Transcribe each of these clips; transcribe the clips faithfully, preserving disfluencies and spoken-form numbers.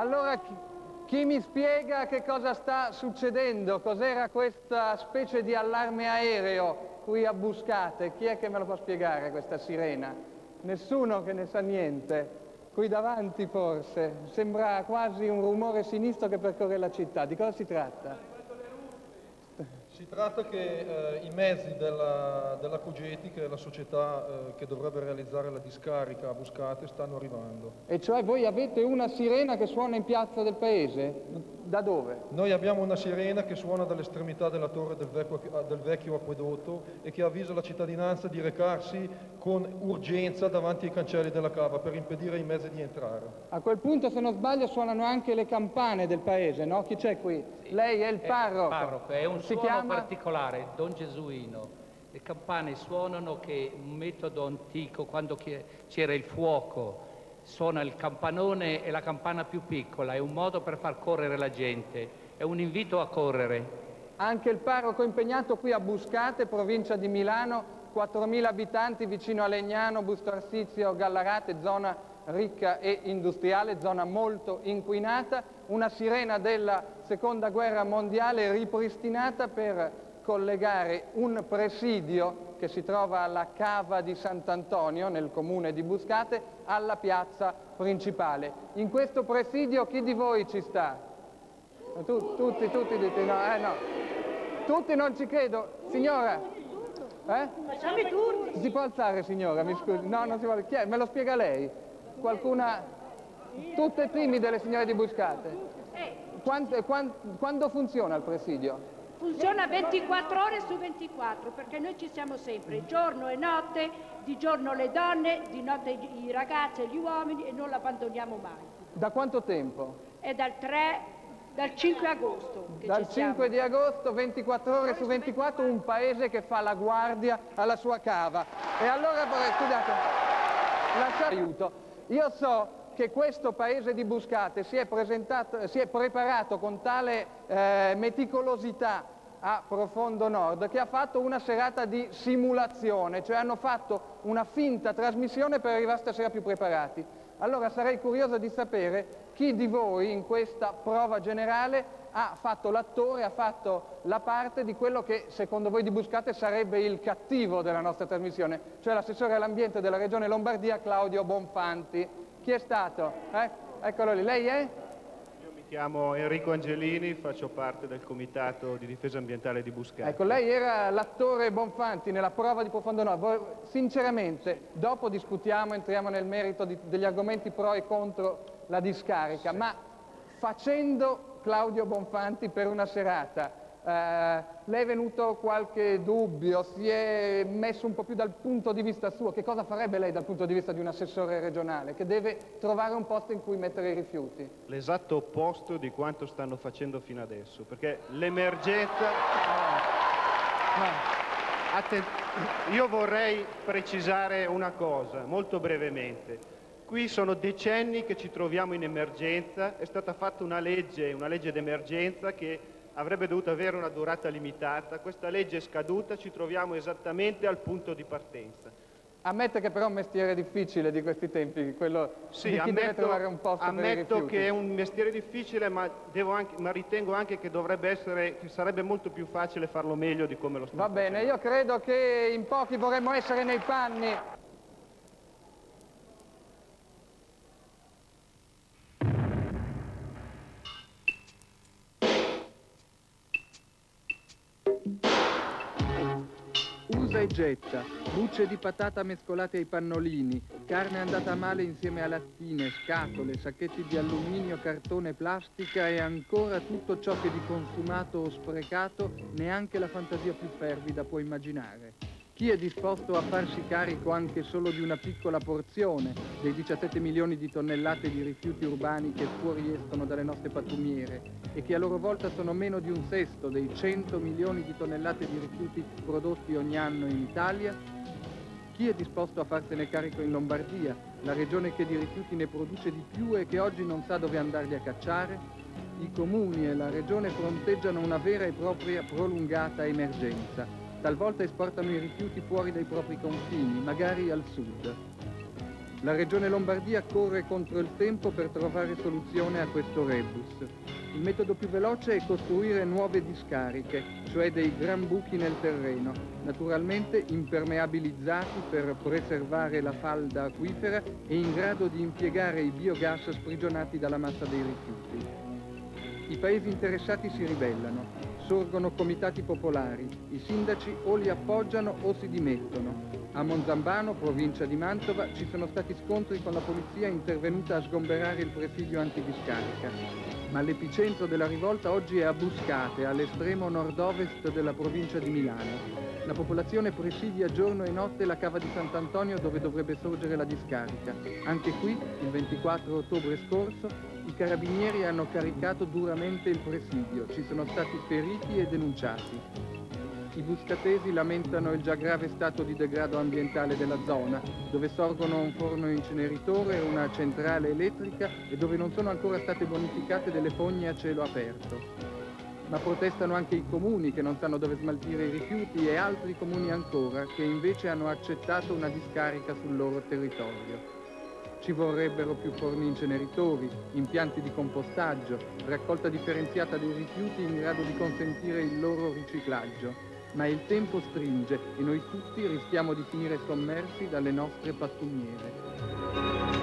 Allora chi, chi mi spiega che cosa sta succedendo? Cos'era questa specie di allarme aereo qui a Buscate? Chi è che me lo può spiegare questa sirena? Nessuno che ne sa niente. Qui davanti forse. Sembra quasi un rumore sinistro che percorre la città. Di cosa si tratta? Si tratta che eh, i mezzi della, della Cogeti, che è la società eh, che dovrebbe realizzare la discarica a Buscate, stanno arrivando. E cioè voi avete una sirena che suona in piazza del paese? Da dove? Noi abbiamo una sirena che suona dall'estremità della torre del vecchio, del vecchio acquedotto e che avvisa la cittadinanza di recarsi con urgenza davanti ai cancelli della cava per impedire ai mezzi di entrare. A quel punto, se non sbaglio, suonano anche le campane del paese, no? Chi c'è qui? Sì. Lei è il parroco. È, parroco, è un si suono chiama? particolare, Don Gesuino. Le campane suonano, che un metodo antico, quando c'era il fuoco, suona il campanone e la campana più piccola, è un modo per far correre la gente, è un invito a correre. Anche il parroco impegnato qui a Buscate, provincia di Milano, quattromila abitanti vicino a Legnano, Busto Arsizio, Gallarate, zona ricca e industriale, zona molto inquinata, una sirena della seconda guerra mondiale ripristinata per collegare un presidio che si trova alla cava di Sant'Antonio, nel comune di Buscate, alla piazza principale. In questo presidio chi di voi ci sta? Tu, tutti, tutti dite no, eh no. Tutti non ci credo. Signora? Eh? Facciamo i turni. Si può alzare, signora? Mi scusi. No, non si vuole. Chi è? Me lo spiega lei? Qualcuna? Tutte timide le signore di Buscate? Quando, quando, quando funziona il presidio? Funziona ventiquattro ore su ventiquattro, perché noi ci siamo sempre, giorno e notte, di giorno le donne, di notte i ragazzi e gli uomini, e non l'abbandoniamo mai. Da quanto tempo? È dal tre... Dal cinque agosto. Che Dal ci siamo. cinque di agosto, ventiquattro ore su ventiquattro, un paese che fa la guardia alla sua cava. E allora, scusate, lasciate aiuto. Io so che questo paese di Buscate si è, presentato, si è preparato con tale eh, meticolosità a Profondo Nord che ha fatto una serata di simulazione, cioè hanno fatto una finta trasmissione per arrivare stasera più preparati. Allora sarei curioso di sapere chi di voi in questa prova generale ha fatto l'attore, ha fatto la parte di quello che secondo voi di Buscate sarebbe il cattivo della nostra trasmissione, cioè l'assessore all'ambiente della regione Lombardia Claudio Bonfanti. Chi è stato? Eh? Eccolo lì, lei è? Mi chiamo Enrico Angelini, faccio parte del Comitato di Difesa Ambientale di Buscate. Ecco, lei era l'attore Bonfanti nella prova di Profondo Nord. Sinceramente, dopo discutiamo, entriamo nel merito di, degli argomenti pro e contro la discarica, sì. Ma facendo Claudio Bonfanti per una serata, eh, le è venuto qualche dubbio? Si è messo un po' più dal punto di vista suo? Che cosa farebbe lei dal punto di vista di un assessore regionale che deve trovare un posto in cui mettere i rifiuti? L'esatto opposto di quanto stanno facendo fino adesso, perché l'emergenza... Io vorrei precisare una cosa, molto brevemente. Qui sono decenni che ci troviamo in emergenza, è stata fatta una legge, una legge d'emergenza che avrebbe dovuto avere una durata limitata, questa legge è scaduta, ci troviamo esattamente al punto di partenza. Ammette che però è un mestiere difficile di questi tempi, quello sì, di chi ammetto, deve trovare un posto per i rifiuti. Ammetto che è un mestiere difficile, ma, devo anche, ma ritengo anche che dovrebbe essere, che sarebbe molto più facile farlo meglio di come lo stiamo Va bene, facendo. io credo che in pochi vorremmo essere nei panni. Usa e getta, bucce di patata mescolate ai pannolini, carne andata male insieme a lattine, scatole, sacchetti di alluminio, cartone, plastica e ancora tutto ciò che di consumato o sprecato neanche la fantasia più fervida può immaginare. Chi è disposto a farsi carico anche solo di una piccola porzione dei diciassette milioni di tonnellate di rifiuti urbani che fuoriescono dalle nostre pattumiere e che a loro volta sono meno di un sesto dei cento milioni di tonnellate di rifiuti prodotti ogni anno in Italia? Chi è disposto a farsene carico in Lombardia, la regione che di rifiuti ne produce di più e che oggi non sa dove andarli a cacciare? I comuni e la regione fronteggiano una vera e propria prolungata emergenza. Talvolta esportano i rifiuti fuori dai propri confini, magari al sud. La Regione Lombardia corre contro il tempo per trovare soluzione a questo rebus. Il metodo più veloce è costruire nuove discariche, cioè dei gran buchi nel terreno, naturalmente impermeabilizzati per preservare la falda acquifera e in grado di impiegare i biogas sprigionati dalla massa dei rifiuti. I paesi interessati si ribellano. Sorgono comitati popolari, i sindaci o li appoggiano o si dimettono. A Monzambano, provincia di Mantova, ci sono stati scontri con la polizia intervenuta a sgomberare il presidio antidiscarica. Ma l'epicentro della rivolta oggi è a Buscate, all'estremo nord-ovest della provincia di Milano. La popolazione presidia giorno e notte la cava di Sant'Antonio dove dovrebbe sorgere la discarica. Anche qui, il ventiquattro ottobre scorso, i carabinieri hanno caricato duramente il presidio. Ci sono stati feriti e denunciati. I buscatesi lamentano il già grave stato di degrado ambientale della zona, dove sorgono un forno inceneritore, una centrale elettrica e dove non sono ancora state bonificate delle fogne a cielo aperto. Ma protestano anche i comuni che non sanno dove smaltire i rifiuti e altri comuni ancora che invece hanno accettato una discarica sul loro territorio. Ci vorrebbero più forni inceneritori, impianti di compostaggio, raccolta differenziata dei rifiuti in grado di consentire il loro riciclaggio. Ma il tempo stringe e noi tutti rischiamo di finire sommersi dalle nostre pattumiere.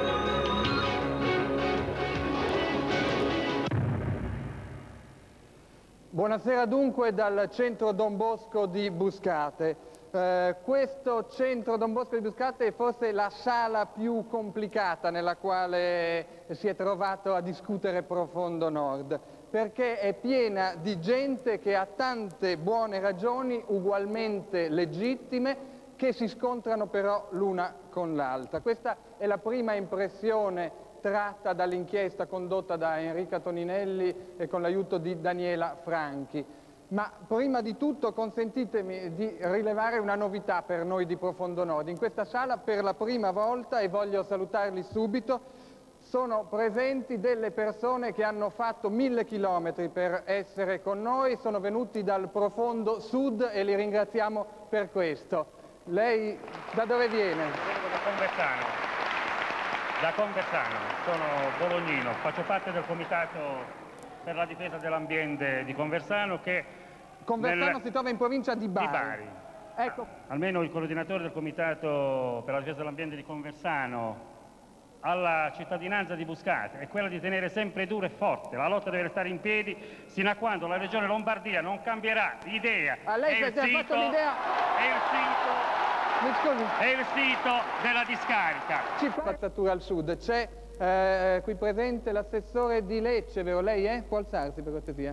Buonasera dunque dal centro Don Bosco di Buscate. Eh, questo centro Don Bosco di Buscate è forse la sala più complicata nella quale si è trovato a discutere Profondo Nord, perché è piena di gente che ha tante buone ragioni ugualmente legittime che si scontrano però l'una con l'altra. Questa è la prima impressione tratta dall'inchiesta condotta da Enrica Toninelli e con l'aiuto di Daniela Franchi. Ma prima di tutto consentitemi di rilevare una novità per noi di Profondo Nord. In questa sala per la prima volta, e voglio salutarli subito, sono presenti delle persone che hanno fatto mille chilometri per essere con noi, sono venuti dal profondo sud e li ringraziamo per questo. Lei da dove viene? Vengo da Conversano. Da Conversano, sono bolognino, faccio parte del comitato per la difesa dell'ambiente di Conversano che... Conversano nel... si trova in provincia di Bari. Di Bari. Ecco. Almeno il coordinatore del comitato per la difesa dell'ambiente di Conversano alla cittadinanza di Buscate è quella di tenere sempre duro e forte. La lotta deve restare in piedi sino a quando la regione Lombardia non cambierà idea. A lei si è già fatto l'idea? È il sito... Mi scusi. È il sito della discarica. Ci spazzatura al sud. C'è eh, qui presente l'assessore di Lecce, vero? Lei è? Può alzarsi per cortesia?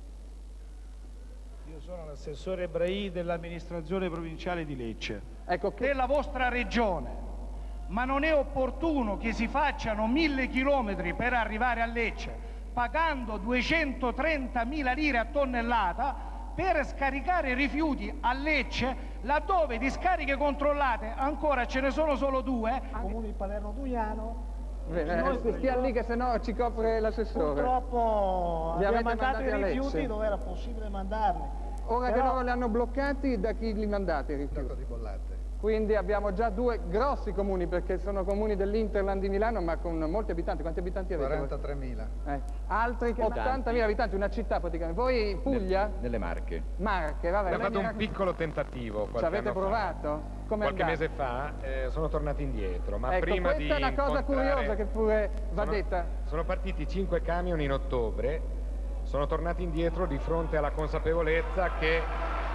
Io sono l'assessore Brai dell'amministrazione provinciale di Lecce. Ecco che... Della vostra regione. Ma non è opportuno che si facciano mille chilometri per arrivare a Lecce, pagando duecentotrentamila lire a tonnellata per scaricare rifiuti a Lecce, laddove discariche controllate ancora ce ne sono solo due. Comune di Palermo Dugnano. Eh, stia lì che sennò ci copre l'assessore. Purtroppo li abbiamo mandato i rifiuti Lecce dove era possibile mandarli. Ora Però... che loro li hanno bloccati, da chi li mandate i rifiuti? Di bollate. Quindi abbiamo già due grossi comuni, perché sono comuni dell'Interland di Milano, ma con molti abitanti. Quanti abitanti avete? quarantatremila. Eh. Altri ottantamila abitanti, una città praticamente. Voi Puglia? Nelle Marche. Marche, vabbè. Abbiamo fatto un raccom... piccolo tentativo. Ci avete provato? Come qualche mese fa eh, sono tornati indietro, ma ecco, prima di questa è una cosa incontrare... curiosa che pure va sono, detta. Sono partiti cinque camion in ottobre, sono tornati indietro di fronte alla consapevolezza che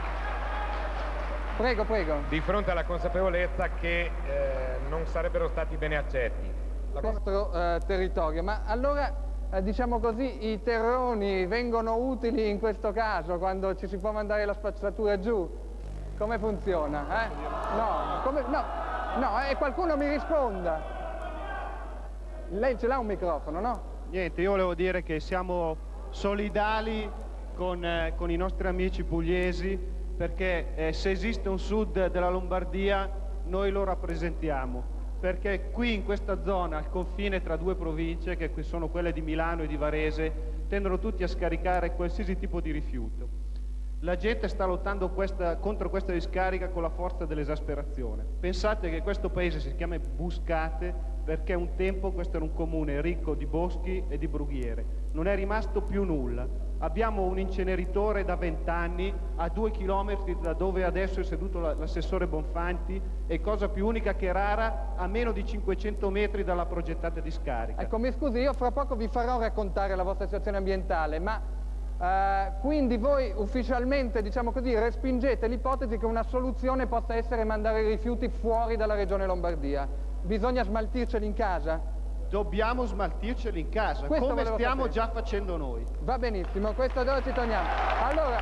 Prego, prego. Di fronte alla consapevolezza che eh, non sarebbero stati bene accetti. Il nostro eh, territorio. Ma allora, eh, diciamo così, i terroni vengono utili in questo caso, quando ci si può mandare la spazzatura giù? Come funziona? Eh? No, come, no, no, eh, qualcuno mi risponda. Lei ce l'ha un microfono, no? Niente, io volevo dire che siamo solidali con, eh, con i nostri amici pugliesi, perché eh, se esiste un sud della Lombardia noi lo rappresentiamo, perché qui in questa zona, al confine tra due province, che sono quelle di Milano e di Varese, tendono tutti a scaricare qualsiasi tipo di rifiuto. La gente sta lottando questa, contro questa discarica con la forza dell'esasperazione. Pensate che questo paese si chiama Buscate perché un tempo questo era un comune ricco di boschi e di brughiere. Non è rimasto più nulla. Abbiamo un inceneritore da vent'anni a due chilometri da dove adesso è seduto l'assessore Bonfanti e, cosa più unica che rara, a meno di cinquecento metri dalla progettata discarica. Ecco, mi scusi, io fra poco vi farò raccontare la vostra situazione ambientale, ma Uh, quindi voi ufficialmente, diciamo così, respingete l'ipotesi che una soluzione possa essere mandare i rifiuti fuori dalla regione Lombardia. Bisogna smaltirceli in casa? Dobbiamo smaltirceli in casa, Questo come stiamo sapere. già facendo noi. Va benissimo, questo dove ci torniamo. Allora,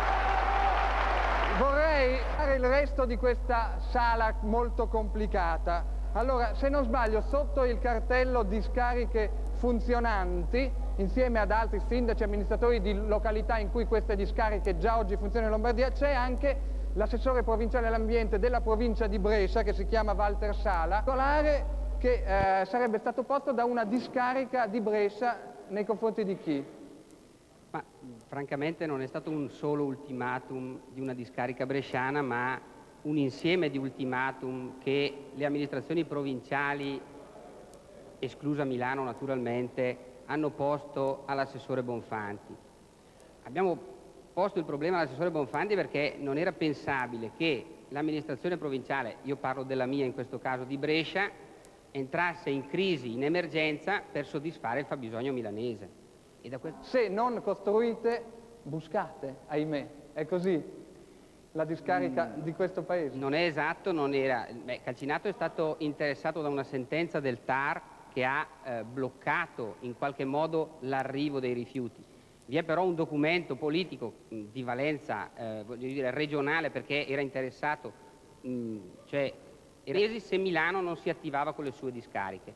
vorrei fare il resto di questa sala molto complicata. Allora, se non sbaglio, sotto il cartello discariche funzionanti, insieme ad altri sindaci e amministratori di località in cui queste discariche già oggi funzionano in Lombardia, c'è anche l'assessore provinciale all'ambiente della provincia di Brescia, che si chiama Walter Sala, che eh, sarebbe stato posto da una discarica di Brescia nei confronti di chi? Ma francamente non è stato un solo ultimatum di una discarica bresciana, ma un insieme di ultimatum che le amministrazioni provinciali, esclusa Milano naturalmente, hanno posto all'assessore Bonfanti. Abbiamo posto il problema all'assessore Bonfanti perché non era pensabile che l'amministrazione provinciale, io parlo della mia in questo caso, di Brescia, entrasse in crisi, in emergenza, per soddisfare il fabbisogno milanese. E da quel... Se non costruite, buscate, ahimè, è così la discarica mm. di questo paese? Non è esatto, non era... Beh, Calcinato è stato interessato da una sentenza del T A R che ha eh, bloccato in qualche modo l'arrivo dei rifiuti. Vi è però un documento politico mh, di valenza eh, voglio dire, regionale, perché era interessato, mh, cioè era se Milano non si attivava con le sue discariche.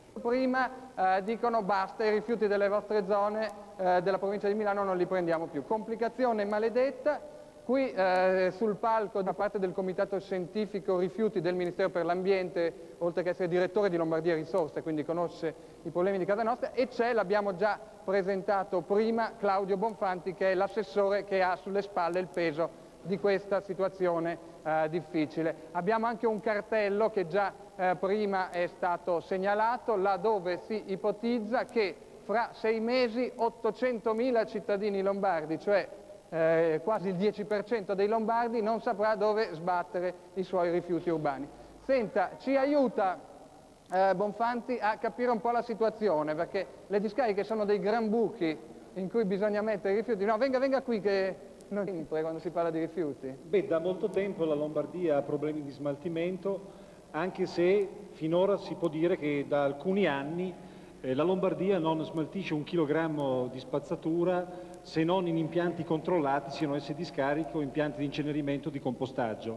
Prima eh, dicono basta, i rifiuti delle vostre zone eh, della provincia di Milano non li prendiamo più. Complicazione maledetta. Qui eh, sul palco, da parte del Comitato Scientifico Rifiuti del Ministero per l'Ambiente, oltre che essere direttore di Lombardia Risorse, quindi conosce i problemi di casa nostra, e c'è, l'abbiamo già presentato prima, Claudio Bonfanti, che è l'assessore che ha sulle spalle il peso di questa situazione eh, difficile. Abbiamo anche un cartello che già eh, prima è stato segnalato, là dove si ipotizza che fra sei mesi ottocentomila cittadini lombardi, cioè Eh, quasi il dieci per cento dei lombardi, non saprà dove sbattere i suoi rifiuti urbani. Senta, ci aiuta eh, Bonfanti a capire un po' la situazione, perché le discariche sono dei gran buchi in cui bisogna mettere i rifiuti. No, venga, venga qui che non sempre quando si parla di rifiuti. Beh, da molto tempo la Lombardia ha problemi di smaltimento, anche se finora si può dire che da alcuni anni eh, la Lombardia non smaltisce un chilogrammo di spazzatura se non in impianti controllati, siano essi discariche o impianti di incenerimento o di compostaggio.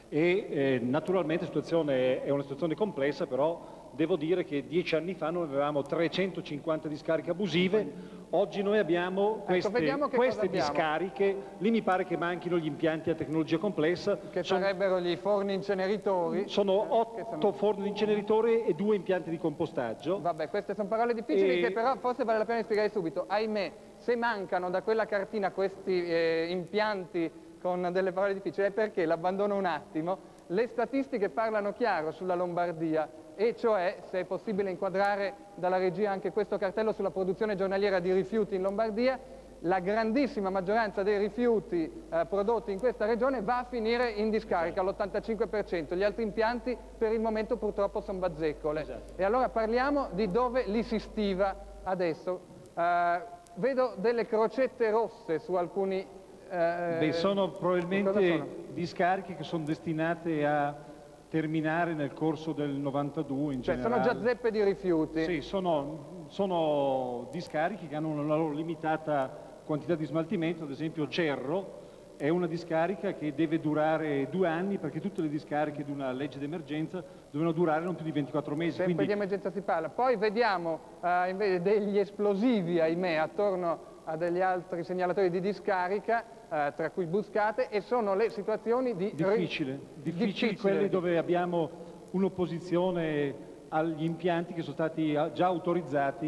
E eh, naturalmente la situazione è una situazione complessa, però devo dire che dieci anni fa noi avevamo trecentocinquanta discariche abusive, oggi noi abbiamo queste, ecco, queste discariche, lì mi pare che manchino gli impianti a tecnologia complessa. Che sono, sarebbero gli forni inceneritori? Sono otto sono... forni inceneritori e due impianti di compostaggio. Vabbè, queste sono parole difficili e... che però forse vale la pena spiegare subito. Ahimè, se mancano da quella cartina questi eh, impianti con delle parole difficili è perché, l'abbandono un attimo, le statistiche parlano chiaro sulla Lombardia, e cioè, se è possibile inquadrare dalla regia anche questo cartello sulla produzione giornaliera di rifiuti in Lombardia, la grandissima maggioranza dei rifiuti eh, prodotti in questa regione va a finire in discarica, l'ottantacinque per cento, gli altri impianti per il momento purtroppo sono bazzecole. Esatto. E allora parliamo di dove li si stiva adesso. Eh, vedo delle crocette rosse su alcuni... Eh, Beh, sono probabilmente sono? discariche che sono destinate a terminare nel corso del novantadue in cioè generale. Sono già zeppe di rifiuti? Sì, sono, sono discariche che hanno una loro limitata quantità di smaltimento. Ad esempio Cerro è una discarica che deve durare due anni, perché tutte le discariche di una legge d'emergenza devono durare non più di ventiquattro mesi. Sempre quindi... di emergenza si parla. Poi vediamo eh, invece degli esplosivi, ahimè, attorno a degli altri segnalatori di discarica, eh, tra cui Buscate, e sono le situazioni di... Difficile, difficili, difficile. Quelle dove abbiamo un'opposizione agli impianti che sono stati già autorizzati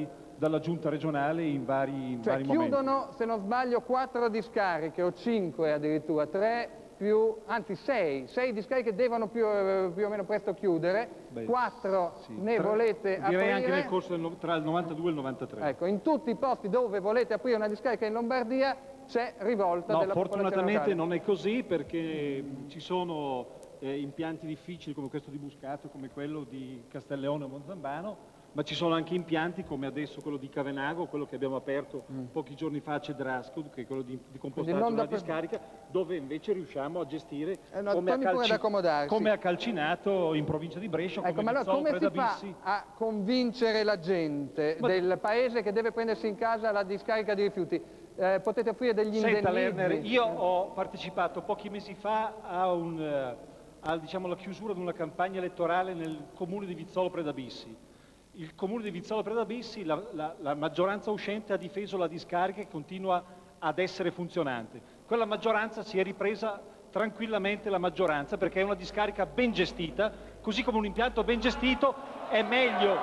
dalla giunta regionale in vari, in cioè, vari chiudono, momenti. se non sbaglio, quattro discariche o cinque addirittura, tre più, anzi sei, sei discariche devono più, più o meno presto chiudere, Beh, quattro sì, ne tre, volete direi aprire. anche nel corso del, tra il novantadue e il novantatré. Ecco, in tutti i posti dove volete aprire una discarica in Lombardia c'è rivolta No, della popolazione fortunatamente locale. non è così, perché ci sono eh, impianti difficili come questo di Buscato, come quello di Castelleone o Monzambano, ma ci sono anche impianti come adesso quello di Cavenago, quello che abbiamo aperto mm. pochi giorni fa a Cedrasco, che è quello di, di compostaggio della discarica, dove invece riusciamo a gestire eh no, come, a Calci... come a Calcinato in provincia di Brescia, ecco, come ma allora come si fa Bissi. a convincere la gente ma... del paese che deve prendersi in casa la discarica di rifiuti? Eh, potete offrire degli Senta, indennizi? Lerner, io ho partecipato pochi mesi fa a, un, a diciamo, la chiusura di una campagna elettorale nel comune di Vizzolo Predabissi. Il comune di Vizzolo Predabissi, la, la, la maggioranza uscente ha difeso la discarica e continua ad essere funzionante. Quella maggioranza si è ripresa tranquillamente la maggioranza perché è una discarica ben gestita, così come un impianto ben gestito è meglio...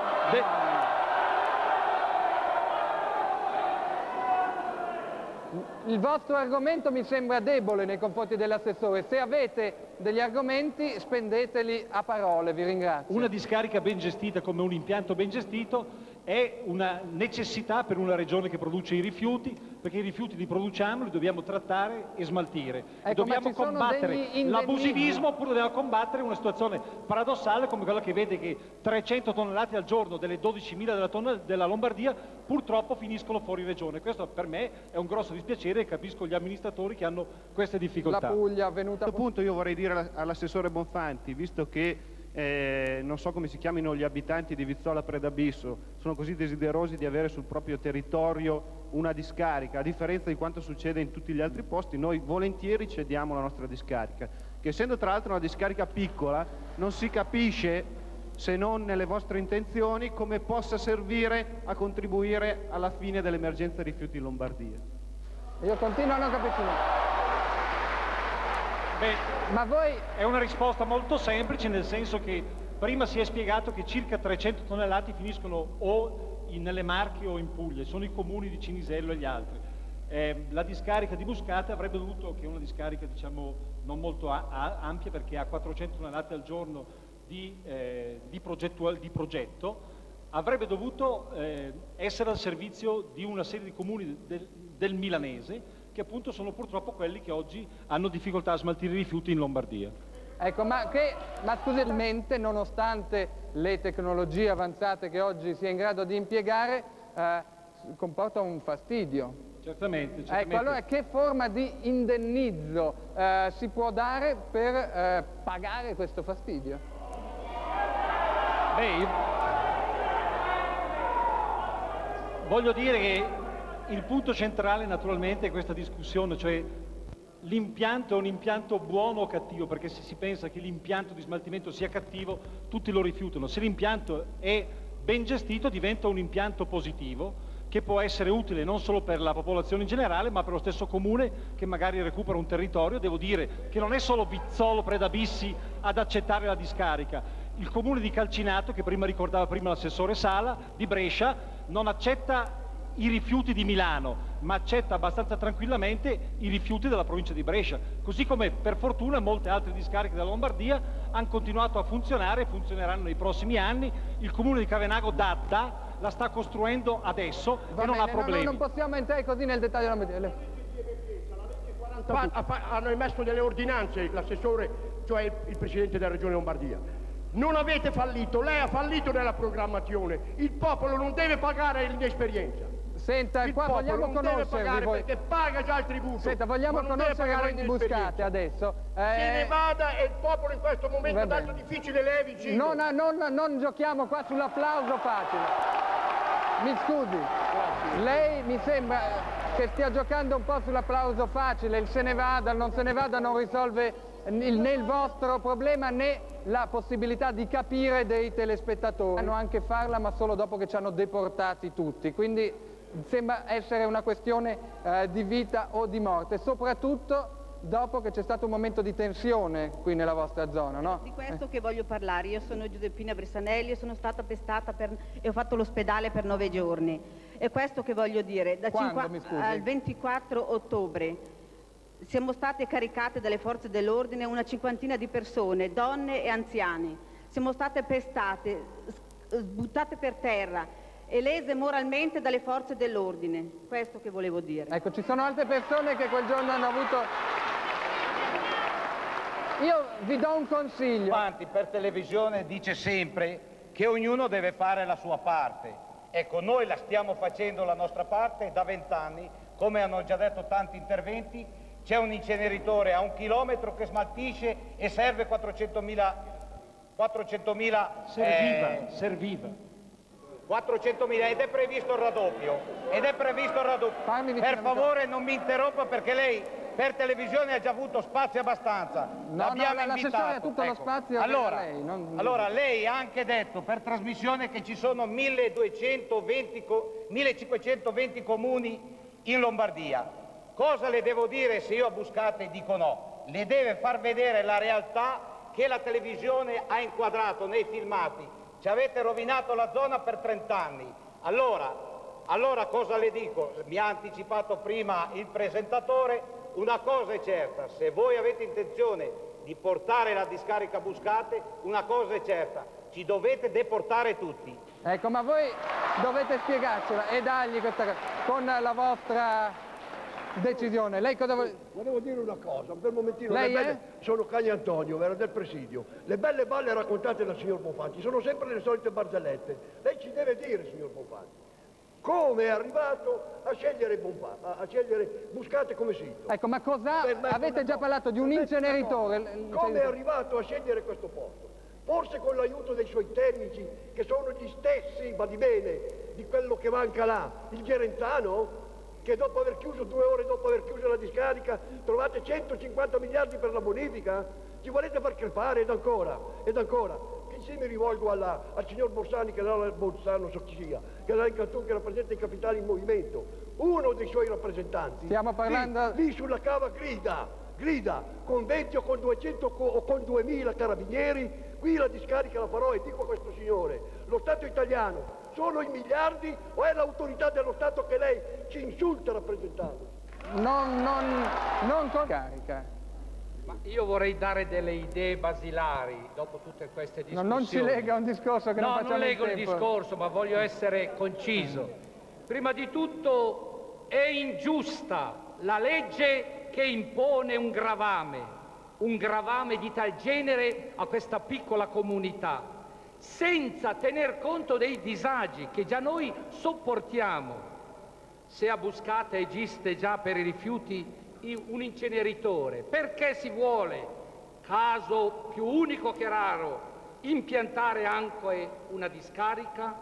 Il vostro argomento mi sembra debole nei confronti dell'assessore. Se avete degli argomenti spendeteli a parole, vi ringrazio. Una discarica ben gestita come un impianto ben gestito è una necessità per una regione che produce i rifiuti, perché i rifiuti li produciamo, li dobbiamo trattare e smaltire. Ecco, dobbiamo combattere l'abusivismo oppure dobbiamo combattere una situazione paradossale come quella che vede che trecento tonnellate al giorno delle dodicimila della, tonna, della Lombardia purtroppo finiscono fuori regione. Questo per me è un grosso dispiacere e capisco gli amministratori che hanno queste difficoltà. La Puglia avvenuta... A questo punto io vorrei dire all'assessore Bonfanti, visto che eh, non so come si chiamino gli abitanti di Vizzola Predabisso, sono così desiderosi di avere sul proprio territorio una discarica, a differenza di quanto succede in tutti gli altri posti, noi volentieri cediamo la nostra discarica, che essendo tra l'altro una discarica piccola, non si capisce, se non nelle vostre intenzioni, come possa servire a contribuire alla fine dell'emergenza rifiuti in Lombardia. Io continuo a non capirci niente. Beh, ma voi... È una risposta molto semplice, nel senso che prima si è spiegato che circa trecento tonnellate finiscono o in, nelle Marche o in Puglia, sono i comuni di Cinisello e gli altri. Eh, la discarica di Buscate avrebbe dovuto, che è una discarica diciamo non molto a, a, ampia perché ha quattrocento tonnellate al giorno di, eh, di, di progetto, avrebbe dovuto eh, essere al servizio di una serie di comuni del, del Milanese, che appunto sono purtroppo quelli che oggi hanno difficoltà a smaltire i rifiuti in Lombardia. Ecco, ma, che, ma scusate, nonostante le tecnologie avanzate che oggi si è in grado di impiegare, eh, comporta un fastidio. Certamente, certamente. Ecco, allora che forma di indennizzo eh, si può dare per eh, pagare questo fastidio? Beh, io... voglio dire che il punto centrale naturalmente è questa discussione, cioè l'impianto è un impianto buono o cattivo, perché se si pensa che l'impianto di smaltimento sia cattivo, tutti lo rifiutano. Se l'impianto è ben gestito diventa un impianto positivo, che può essere utile non solo per la popolazione in generale, ma per lo stesso comune che magari recupera un territorio. Devo dire che non è solo Vizzolo Predabissi ad accettare la discarica. Il comune di Calcinato, che prima ricordava prima l'assessore Sala, di Brescia, non accetta i rifiuti di Milano, ma accetta abbastanza tranquillamente i rifiuti della provincia di Brescia, così come per fortuna molte altre discariche della Lombardia hanno continuato a funzionare e funzioneranno nei prossimi anni. Il comune di Cavenago D'Adda la sta costruendo adesso Va e non bene, ha problemi. No, no, non possiamo entrare così nel dettaglio. Hanno emesso delle ordinanze, l'assessore, cioè il, il presidente della regione Lombardia. Non avete fallito, lei ha fallito nella programmazione, il popolo non deve pagare l'inesperienza. Senta, il qua vogliamo non deve conoscervi pagare voi. Perché paga già il tributo. Senta, vogliamo conoscere voi di Buscate adesso. Eh... Se ne vada e il popolo in questo momento tanto difficile le è vicino. Non, non, non giochiamo qua sull'applauso facile. Mi scusi, Grazie. Lei mi sembra che stia giocando un po' sull'applauso facile, il se ne vada, il non se ne vada non risolve né il vostro problema né la possibilità di capire dei telespettatori. Sanno anche farla ma solo dopo che ci hanno deportati tutti, quindi sembra essere una questione eh, di vita o di morte, soprattutto dopo che c'è stato un momento di tensione qui nella vostra zona, no? Di questo che voglio parlare. Io sono Giuseppina Bressanelli e sono stata pestata per, e ho fatto l'ospedale per nove giorni. È questo che voglio dire. Da Quando, mi scusi? Al ventiquattro ottobre siamo state caricate dalle forze dell'ordine una cinquantina di persone, donne e anziani. Siamo state pestate, buttate per terra e lese moralmente dalle forze dell'ordine. Questo che volevo dire. Ecco, ci sono altre persone che quel giorno hanno avuto... Io vi do un consiglio. Avanti per televisione dice sempre che ognuno deve fare la sua parte. Ecco, noi la stiamo facendo la nostra parte da vent'anni, come hanno già detto tanti interventi. C'è un inceneritore a un chilometro che smaltisce e serve quattrocentomila... quattrocentomila Serviva, eh, serviva. quattrocentomila ed è previsto il raddoppio. Ed è previsto il raddoppio. Per favore non mi interrompa perché lei per televisione ha già avuto spazio abbastanza. No, L'abbiamo no, l'assessore ha tutto lo ecco. spazio allora, per lei. Non... allora, lei ha anche detto per trasmissione che ci sono milleduecentoventi, millecinquecentoventi comuni in Lombardia. Cosa le devo dire se io a Buscate dico no? Le deve far vedere la realtà che la televisione ha inquadrato nei filmati. Ci avete rovinato la zona per trent'anni. Allora, allora cosa le dico? Mi ha anticipato prima il presentatore. Una cosa è certa, se voi avete intenzione di portare la discarica a Buscate, una cosa è certa, ci dovete deportare tutti. Ecco, ma voi dovete spiegarcela e dargli questa cosa con la vostra decisione. Lei cosa vuole? Volevo dire una cosa, per un momentino. Lei le belle... è? Sono Cagni Antonio, era del presidio. Le belle balle raccontate dal signor Bonfanti sono sempre le solite barzellette. Lei ci deve dire, signor Bonfanti, come è arrivato a scegliere, Bonfa... a scegliere Buscate come sito. Ecco, ma cosa? Avete già parlato di un inceneritore. Come è arrivato a scegliere questo posto? Forse con l'aiuto dei suoi tecnici, che sono gli stessi, badi bene, di quello che manca là, il Gerentano, che dopo aver chiuso, due ore dopo aver chiuso la discarica, trovate centocinquanta miliardi per la bonifica? Ci volete far crepare? Ed ancora, ed ancora. Sì, mi rivolgo alla, al signor Borsani, che là, Borsano so chi sia, che là in Cantone, che rappresenta i capitali in movimento. Uno dei suoi rappresentanti. Stiamo parlando... Lì, lì sulla cava grida, grida, con venti o con duecento o con duemila carabinieri, qui la discarica la farò e dico a questo signore, lo Stato italiano, sono i miliardi o è l'autorità dello Stato che lei ci insulta rappresentando? Non, non, non con carica. Ma io vorrei dare delle idee basilari dopo tutte queste discussioni. No, non ci lega un discorso che no, non facciamo non leggo il il tempo. discorso, ma voglio essere conciso. Prima di tutto è ingiusta la legge che impone un gravame, un gravame di tal genere a questa piccola comunità, senza tener conto dei disagi che già noi sopportiamo. Se a Buscate esiste già per i rifiuti un inceneritore, perché si vuole, caso più unico che raro, impiantare anche una discarica?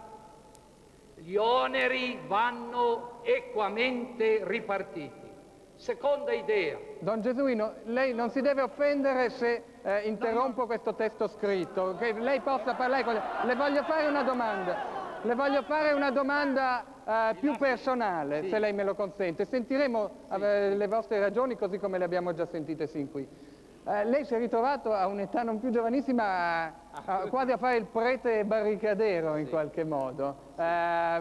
Gli oneri vanno equamente ripartiti. Seconda idea. Don Gesuino, lei non si deve offendere se eh, interrompo questo testo scritto, che lei possa parlare con... Le voglio fare una domanda. Le voglio fare una domanda eh, più personale, sì, se lei me lo consente. Sentiremo sì, eh, le vostre ragioni così come le abbiamo già sentite sin qui. Eh, lei si è ritrovato a un'età non più giovanissima a, a, quasi a fare il prete barricadero in sì, qualche modo. Eh,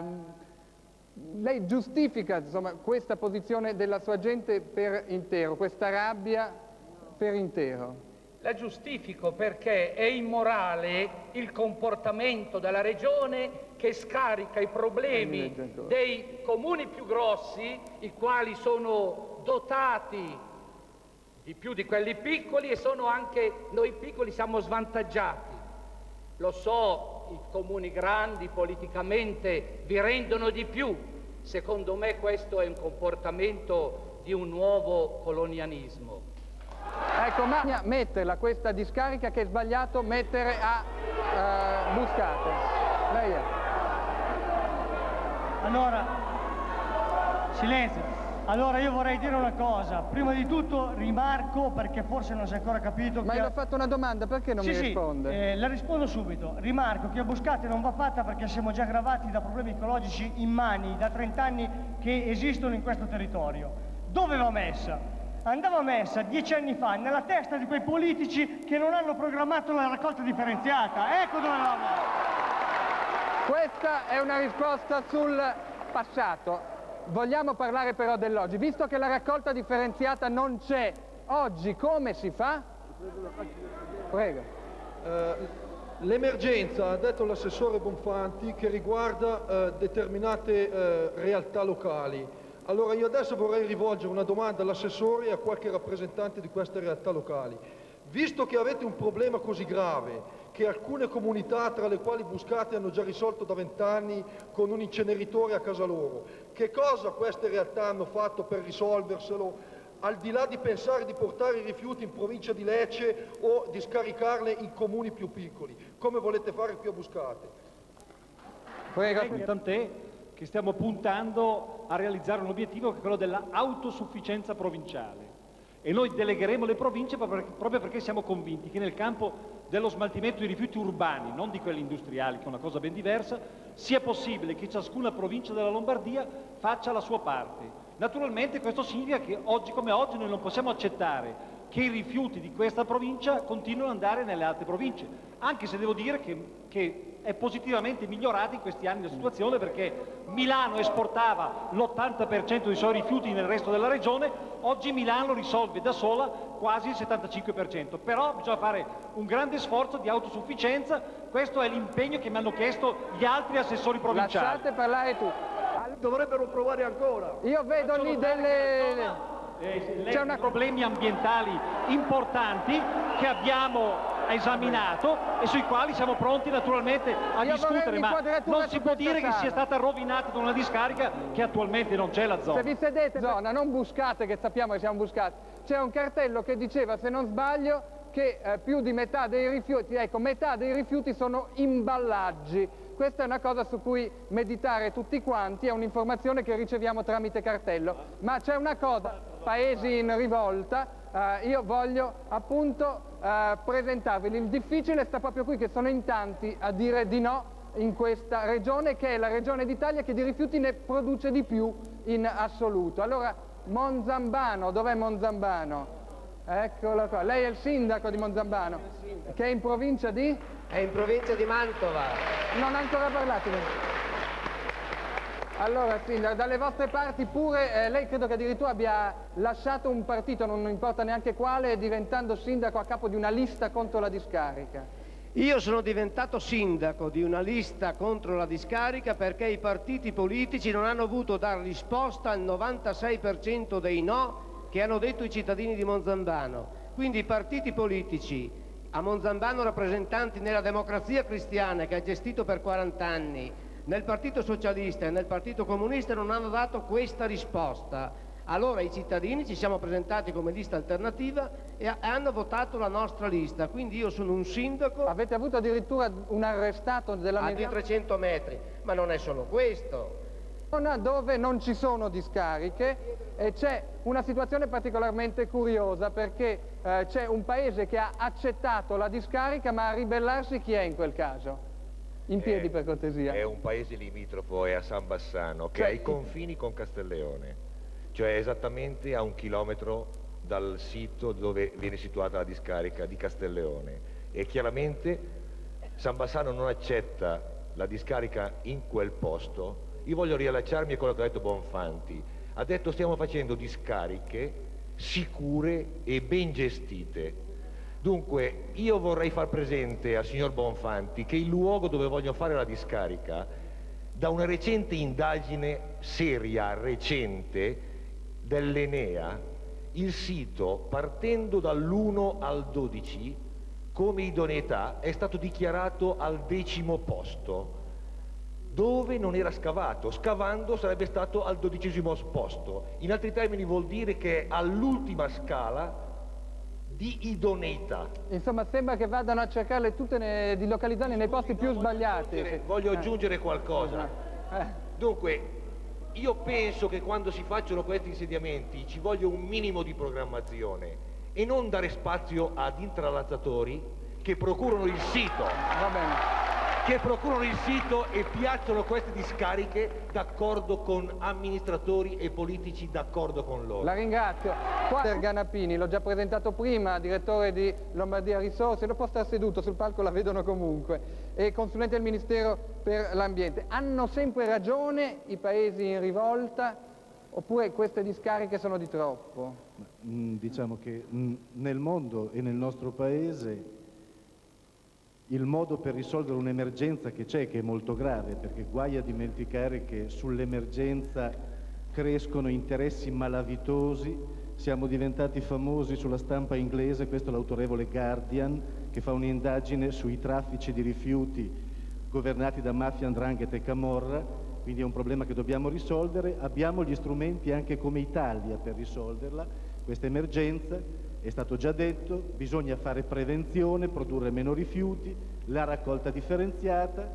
lei giustifica insomma, questa posizione della sua gente per intero, questa rabbia per intero? La giustifico perché è immorale il comportamento della Regione che scarica i problemi dei comuni più grossi, i quali sono dotati di più di quelli piccoli e sono anche, noi piccoli siamo svantaggiati. Lo so, i comuni grandi politicamente vi rendono di più. Secondo me questo è un comportamento di un nuovo colonialismo. Ecco, ma metterla questa discarica che è sbagliato mettere a uh, Buscate. Lei è. Allora, silenzio. Allora io vorrei dire una cosa. Prima di tutto rimarco, perché forse non si è ancora capito... Ma che io ho fatto una domanda, perché non sì, mi sì, risponde? Eh, la rispondo subito. Rimarco che a Buscate non va fatta perché siamo già gravati da problemi ecologici immani da trent'anni che esistono in questo territorio. Dove va messa? andava messa dieci anni fa nella testa di quei politici che non hanno programmato la raccolta differenziata. Ecco dove andava messa. Questa è una risposta sul passato. Vogliamo parlare però dell'oggi. Visto che la raccolta differenziata non c'è, oggi come si fa? Prego. Eh, L'emergenza, ha detto l'assessore Bonfanti, che riguarda eh, determinate eh, realtà locali. Allora io adesso vorrei rivolgere una domanda all'assessore e a qualche rappresentante di queste realtà locali. Visto che avete un problema così grave, che alcune comunità, tra le quali Buscate, hanno già risolto da vent'anni con un inceneritore a casa loro, che cosa queste realtà hanno fatto per risolverselo? Al di là di pensare di portare i rifiuti in provincia di Lecce o di scaricarle in comuni più piccoli, come volete fare qui a Buscate? Prego. Tant'è che stiamo puntando a realizzare un obiettivo che è quello dell'autosufficienza provinciale e noi delegheremo le province proprio perché siamo convinti che nel campo dello smaltimento di rifiuti urbani, non di quelli industriali, che è una cosa ben diversa, sia possibile che ciascuna provincia della Lombardia faccia la sua parte. Naturalmente questo significa che oggi come oggi noi non possiamo accettare che i rifiuti di questa provincia continuino ad andare nelle altre province, anche se devo dire che, che è positivamente migliorata in questi anni la situazione, perché Milano esportava l'ottanta per cento dei suoi rifiuti nel resto della regione, oggi Milano risolve da sola quasi il settantacinque per cento, però bisogna fare un grande sforzo di autosufficienza, questo è l'impegno che mi hanno chiesto gli altri assessori provinciali. Lasciate parlare tu. Dovrebbero provare ancora. Io vedo lì delle... Eh, C'è una... problemi ambientali importanti che abbiamo esaminato e sui quali siamo pronti naturalmente a Io discutere, ma non si può dire sala. che sia stata rovinata da una discarica che attualmente non c'è la zona. Se vi sedete, zona, non Buscate, che sappiamo che siamo Buscate, c'è un cartello che diceva, se non sbaglio, che eh, più di metà dei rifiuti, ecco, metà dei rifiuti sono imballaggi. Questa è una cosa su cui meditare tutti quanti, è un'informazione che riceviamo tramite cartello. Ma c'è una cosa, paesi in rivolta, eh, io voglio appunto eh, presentarvi. Il difficile sta proprio qui, che sono in tanti a dire di no in questa regione, che è la regione d'Italia che di rifiuti ne produce di più in assoluto. Allora, Monzambano, dov'è Monzambano? Eccolo qua, lei è il sindaco di Monzambano, che è in provincia di? È in provincia di Mantova. Non ha ancora parlato. Allora, sindaco, dalle vostre parti pure, eh, lei credo che addirittura abbia lasciato un partito, non importa neanche quale, diventando sindaco a capo di una lista contro la discarica. Io sono diventato sindaco di una lista contro la discarica perché i partiti politici non hanno voluto dare risposta al novantasei per cento dei no che hanno detto i cittadini di Monzambano. Quindi i partiti politici a Monzambano rappresentanti nella Democrazia Cristiana, che ha gestito per quaranta anni, nel Partito Socialista e nel Partito Comunista, non hanno dato questa risposta. Allora i cittadini ci siamo presentati come lista alternativa e hanno votato la nostra lista, quindi io sono un sindaco. Avete avuto addirittura un arrestato della a trecento metri, ma non è solo questo. Dove non ci sono discariche e c'è una situazione particolarmente curiosa, perché eh, c'è un paese che ha accettato la discarica, ma a ribellarsi chi è in quel caso? In piedi, è, per cortesia. È un paese limitrofo, è a San Bassano, che cioè, ha i confini con Castelleone, cioè esattamente a un chilometro dal sito dove viene situata la discarica di Castelleone, e chiaramente San Bassano non accetta la discarica in quel posto. Io voglio riallacciarmi a quello che ha detto Bonfanti. Ha detto stiamo facendo discariche sicure e ben gestite. Dunque io vorrei far presente al signor Bonfanti che il luogo dove voglio fare la discarica, da una recente indagine seria, recente, dell'Enea, il sito, partendo dall'uno al dodici, come idoneità, è stato dichiarato al decimo posto, dove non era scavato. Scavando sarebbe stato al dodicesimo posto. In altri termini vuol dire che è all'ultima scala di idoneità. Insomma, sembra che vadano a cercarle tutte, ne, di localizzarle nei posti più sbagliati. Voglio aggiungere, voglio aggiungere qualcosa. Dunque, io penso che quando si facciano questi insediamenti ci voglia un minimo di programmazione e non dare spazio ad intralazzatori che procurano il sito. Va bene. che procurano il sito e piacciono queste discariche d'accordo con amministratori e politici d'accordo con loro. La ringrazio. Walter Ganappini, l'ho già presentato prima, direttore di Lombardia Risorse, lo può stare seduto, sul palco la vedono comunque, e consulente del Ministero per l'Ambiente. Hanno sempre ragione i paesi in rivolta oppure queste discariche sono di troppo? Diciamo che nel mondo e nel nostro paese il modo per risolvere un'emergenza che c'è, che è molto grave, perché guai a dimenticare che sull'emergenza crescono interessi malavitosi. Siamo diventati famosi sulla stampa inglese, questo è l'autorevole Guardian, che fa un'indagine sui traffici di rifiuti governati da mafia, 'ndrangheta e camorra, quindi è un problema che dobbiamo risolvere. Abbiamo gli strumenti anche come Italia per risolverla, questa emergenza. È stato già detto, bisogna fare prevenzione, produrre meno rifiuti, la raccolta differenziata,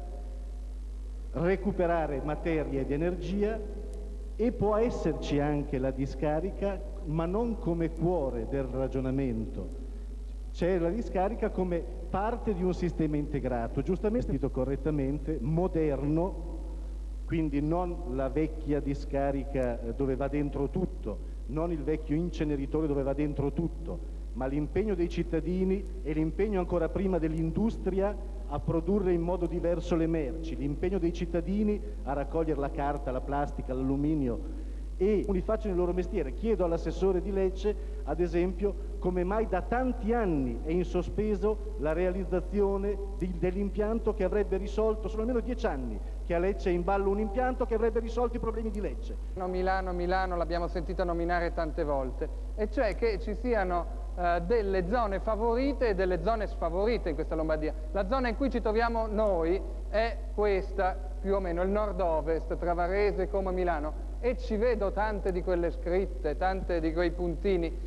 recuperare materia ed energia, e può esserci anche la discarica, ma non come cuore del ragionamento. C'è la discarica come parte di un sistema integrato, giustamente detto correttamente, moderno, quindi non la vecchia discarica dove va dentro tutto, non il vecchio inceneritore dove va dentro tutto, ma l'impegno dei cittadini e l'impegno ancora prima dell'industria a produrre in modo diverso le merci, l'impegno dei cittadini a raccogliere la carta, la plastica, l'alluminio, e li facciano il loro mestiere. Chiedo all'assessore di Lecce, ad esempio, come mai da tanti anni è in sospeso la realizzazione dell'impianto che avrebbe risolto, sono almeno dieci anni che a Lecce è in ballo un impianto che avrebbe risolto i problemi di Lecce. Milano, Milano, l'abbiamo sentito nominare tante volte, e cioè che ci siano eh, delle zone favorite e delle zone sfavorite in questa Lombardia. La zona in cui ci troviamo noi è questa, più o meno, il nord-ovest, tra Varese, Como e Milano, e ci vedo tante di quelle scritte, tante di quei puntini.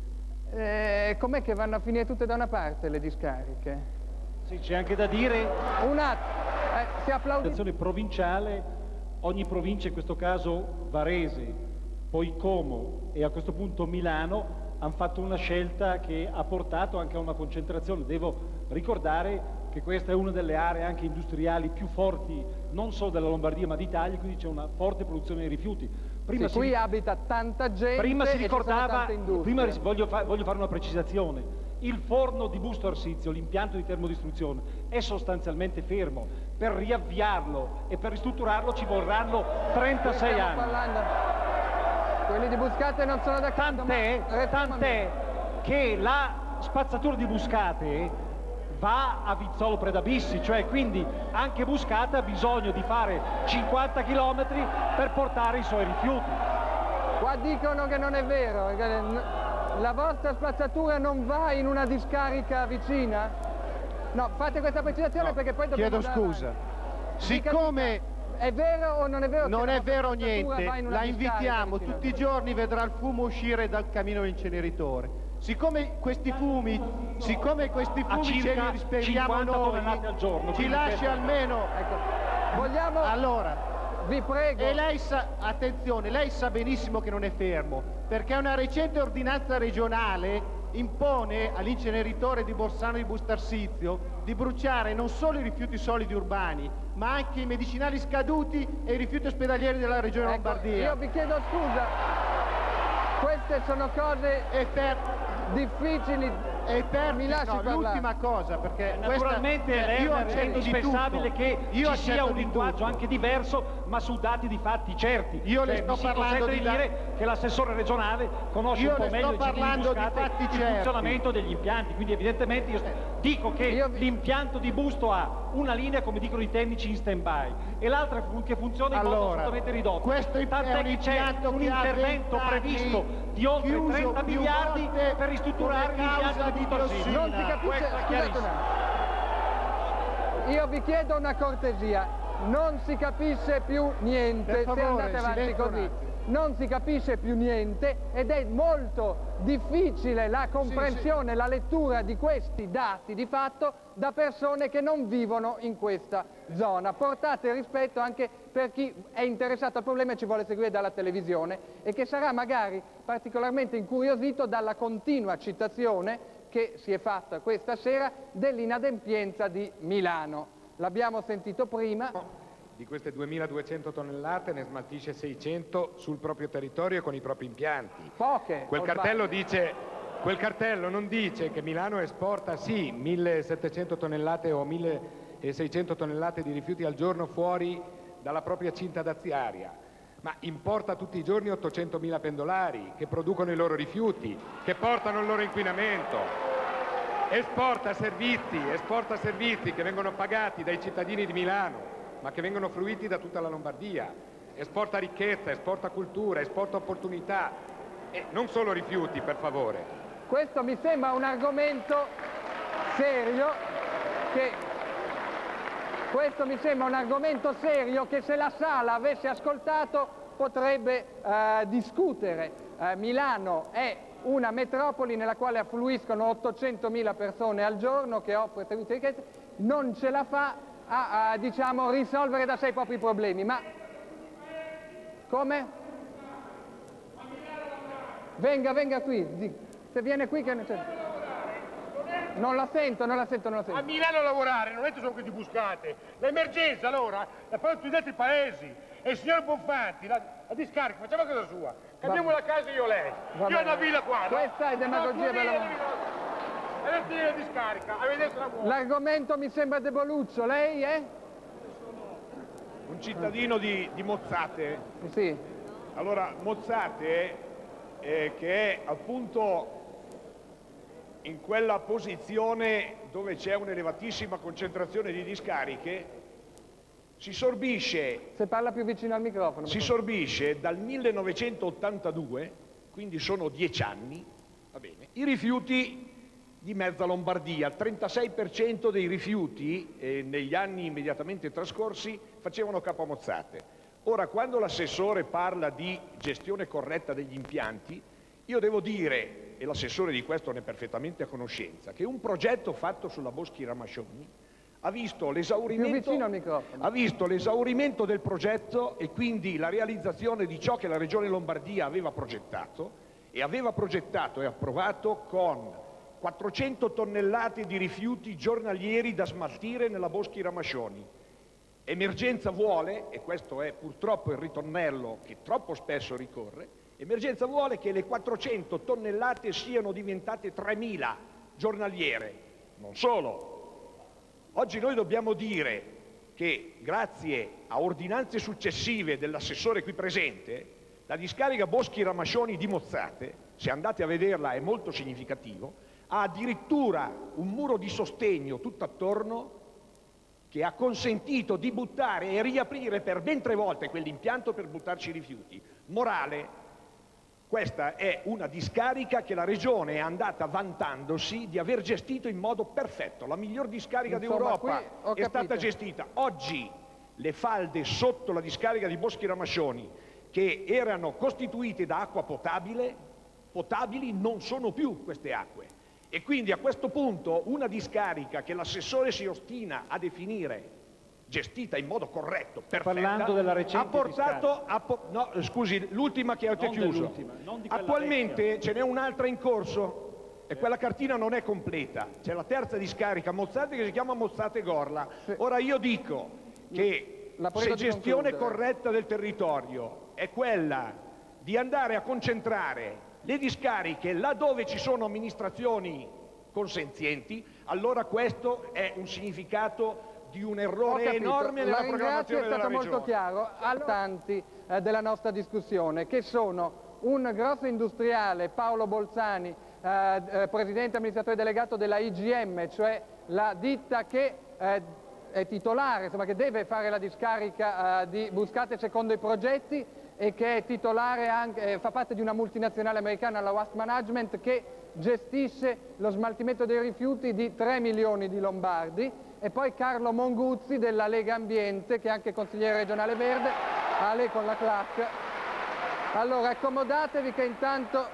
Eh, com'è che vanno a finire tutte da una parte le discariche? Sì, c'è anche da dire... Un attimo, eh, si applaudi... L'azione provinciale, ogni provincia, in questo caso Varese, poi Como e a questo punto Milano, hanno fatto una scelta che ha portato anche a una concentrazione. Devo ricordare che questa è una delle aree anche industriali più forti, non solo della Lombardia ma d'Italia, quindi c'è una forte produzione di rifiuti. Prima sì, si, qui abita tanta gente, prima si e ricordava, ci sono prima voglio, fa, voglio fare una precisazione, il forno di Busto Arsizio, l'impianto di termodistruzione, è sostanzialmente fermo. Per riavviarlo e per ristrutturarlo ci vorranno trentasei anni. Parlando. Quelli di Buscate non sono d'accordo. Tant'è, tant'è che la spazzatura di Buscate va a Vizzolo Predabissi, cioè quindi anche Buscate ha bisogno di fare cinquanta chilometri per portare i suoi rifiuti. Qua dicono che non è vero, la vostra spazzatura non va in una discarica vicina? No, fate questa precisazione, no, perché poi dobbiamo... Chiedo scusa, siccome... È vero o non è vero? Non che è vero niente, la invitiamo, tutti i giorni vedrà il fumo uscire dal camino dell'inceneritore. Siccome questi fumi, siccome questi fumi ce li rispediamo noi, al giorno, ci lasci almeno... Ecco, vogliamo... Allora, vi prego... E lei sa, attenzione, lei sa benissimo che non è fermo, perché una recente ordinanza regionale impone all'inceneritore di Borsano di Bustarsizio di bruciare non solo i rifiuti solidi urbani, ma anche i medicinali scaduti e i rifiuti ospedalieri della regione ecco, Lombardia. Io vi chiedo scusa, queste sono cose e per... difficili. E per mi lasci no, parlare. L'ultima cosa, perché naturalmente questa, eh, io è indispensabile che io ci sia un di linguaggio tutto. anche diverso, ma su dati di fatti certi. Io cioè, le sto mi si parlando consente di di dire che l'assessore regionale conosce io un po' le meglio sto parlando di Buscate, fatti il certi. funzionamento degli impianti, quindi evidentemente io dico che io... l'impianto di Busto ha una linea, come dicono i tecnici, in stand-by e l'altra che funziona in allora, modo assolutamente ridotto. Questo è Tant'è un che c'è un intervento previsto di oltre trenta miliardi per ristrutturare l'impianto di Busto Arsizio. Non si capisce, scusate un attimo. Io vi chiedo una cortesia, non si capisce più niente favore, se andate avanti così. Non si capisce più niente ed è molto difficile la comprensione, sì, sì. la lettura di questi dati di fatto da persone che non vivono in questa zona. Portate rispetto anche per chi è interessato al problema e ci vuole seguire dalla televisione e che sarà magari particolarmente incuriosito dalla continua citazione che si è fatta questa sera dell'inadempienza di Milano. l'abbiamo sentito prima. Di queste duemiladuecento tonnellate ne smaltisce seicento sul proprio territorio e con i propri impianti. Poche. Quel cartello, dice, quel cartello non dice che Milano esporta sì millesettecento tonnellate o milleseicento tonnellate di rifiuti al giorno fuori dalla propria cinta daziaria, ma importa tutti i giorni ottocentomila pendolari che producono i loro rifiuti, che portano il loro inquinamento. Esporta servizi, esporta servizi che vengono pagati dai cittadini di Milano, ma che vengono fruiti da tutta la Lombardia. Esporta ricchezza, esporta cultura, esporta opportunità e non solo rifiuti, per favore. Questo mi sembra un argomento serio che questo mi sembra un argomento serio che se la Sala avesse ascoltato potrebbe eh, discutere. Eh, Milano è una metropoli nella quale affluiscono ottocentomila persone al giorno, che offre servizi di ricchezza, non ce la fa a, a diciamo, risolvere da sé i propri problemi. Ma come? Venga, venga qui, se viene qui che non c'è. Non la sento, non la sento, non la sento. A Milano a lavorare, non è che sono questi buscate. L'emergenza allora la fanno tutti gli altri paesi. E il signor Bonfanti, la, la discarica, facciamo a casa sua. Cambiamo la casa io e lei. Va io ho bene. una villa qua. Questa è demagogia bella. E la tiene la discarica, a vedere se la vuole. L'argomento mi sembra deboluccio, lei è? Un cittadino di, di Mozzate. Sì. Allora, Mozzate, eh, che è appunto in quella posizione dove c'è un'elevatissima concentrazione di discariche, si sorbisce, se parla più vicino al microfono, si sorbisce dal millenovecentottantadue, quindi sono dieci anni, va bene, i rifiuti di mezza Lombardia. Il trentasei per cento dei rifiuti eh, negli anni immediatamente trascorsi facevano capo a Mozzate. Ora, quando l'assessore parla di gestione corretta degli impianti, io devo dire, e l'assessore di questo ne è perfettamente a conoscenza, che un progetto fatto sulla Boschi Ramascioni ha visto l'esaurimento ha visto l'esaurimento del progetto e quindi la realizzazione di ciò che la Regione Lombardia aveva progettato e aveva progettato e approvato con quattrocento tonnellate di rifiuti giornalieri da smaltire nella Boschi Ramascioni. Emergenza vuole, e questo è purtroppo il ritornello che troppo spesso ricorre, emergenza vuole che le quattrocento tonnellate siano diventate tremila giornaliere. Non solo. Oggi noi dobbiamo dire che grazie a ordinanze successive dell'assessore qui presente, la discarica Boschi Ramascioni di Mozzate, se andate a vederla è molto significativo, ha addirittura un muro di sostegno tutto attorno che ha consentito di buttare e riaprire per ben tre volte quell'impianto per buttarci i rifiuti. Morale, questa è una discarica che la Regione è andata vantandosi di aver gestito in modo perfetto. La miglior discarica d'Europa è stata gestita. Oggi le falde sotto la discarica di Boschi Ramascioni, che erano costituite da acqua potabile, potabili non sono più queste acque. E quindi a questo punto una discarica che l'assessore si ostina a definire gestita in modo corretto, perfetta, parlando della recente ha portato a po no, scusi, l'ultima che ho chiuso. Attualmente ce n'è un'altra in corso e quella cartina non è completa. C'è la terza discarica a Mozzate che si chiama Mozzate Gorla. Ora io dico che se gestione corretta del territorio è quella di andare a concentrare le discariche laddove ci sono amministrazioni consenzienti, allora questo è un significato di un errore enorme nella programmazione della Regione. È stato molto chiaro. Tanti eh, della nostra discussione, che sono un grosso industriale, Paolo Bolzani, eh, eh, presidente amministratore delegato della I G M, cioè la ditta che eh, è titolare, insomma, che deve fare la discarica eh, di Buscate secondo i progetti e che è titolare anche, eh, fa parte di una multinazionale americana, la Waste Management, che gestisce lo smaltimento dei rifiuti di tre milioni di lombardi. E poi Carlo Monguzzi della Lega Ambiente, che è anche consigliere regionale verde, a lei con la clac. Allora accomodatevi che intanto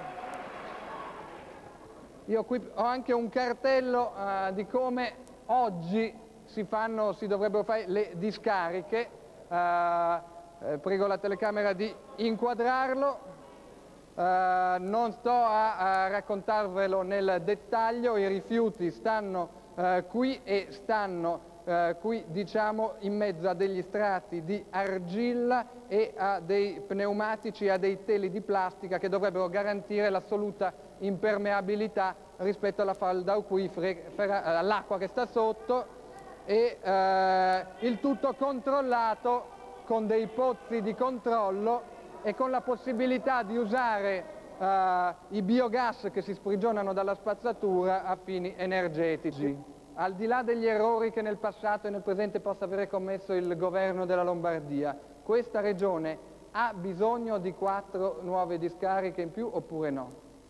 io qui ho anche un cartello uh, di come oggi si fanno, si dovrebbero fare le discariche. Uh, eh, prego la telecamera di inquadrarlo. Uh, non sto a, a raccontarvelo nel dettaglio, i rifiuti stanno Uh, qui e stanno eh, qui diciamo in mezzo a degli strati di argilla e a dei pneumatici, a dei teli di plastica che dovrebbero garantire l'assoluta impermeabilità rispetto alla falda acquifera, all'acqua che sta sotto, e eh, il tutto controllato con dei pozzi di controllo e con la possibilità di usare Uh, i biogas che si sprigionano dalla spazzatura a fini energetici. Al di là degli errori che nel passato e nel presente possa avere commesso il governo della Lombardia, questa regione ha bisogno di quattro nuove discariche in più oppure no?